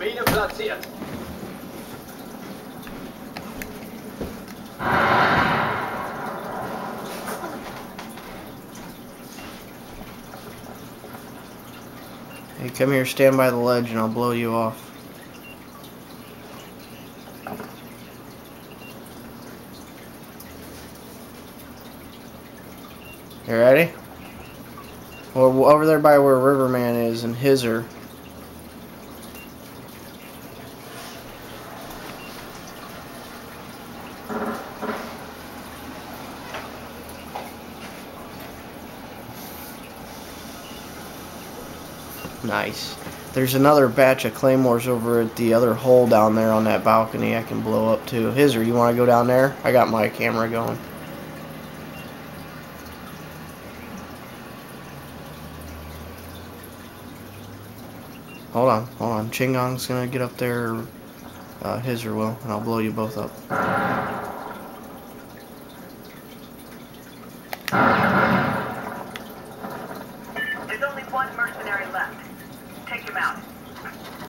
Mine platziert. Hey, come here, stand by the ledge, and I'll blow you off. You ready? Well, over there by where Riverman is and Hizzer. Nice. There's another batch of claymores over at the other hole down there on that balcony I can blow up too. Hizzer, you want to go down there? I got my camera going. Hold on. Chingong's gonna get up there, Hizzer will, and I'll blow you both up.